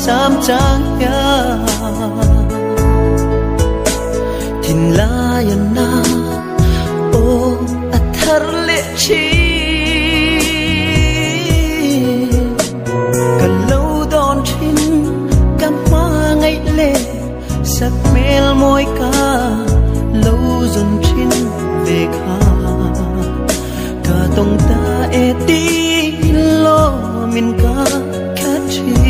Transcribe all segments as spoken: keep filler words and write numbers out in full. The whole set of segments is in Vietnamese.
sớm chẳng ya thìn la ya na o athar le chi cần lâu đón chín cam hoa ngày lệ sắc mel môi ca lâu dần chín về kha cả tông ta e ti lo min ca khát chi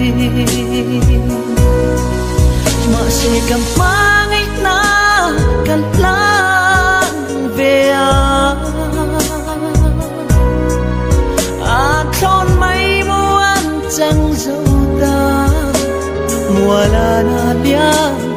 mà sẽ cầm hoa ngày na cần lan về à thon mấy muôn chẳng dâu ta mùa là na bia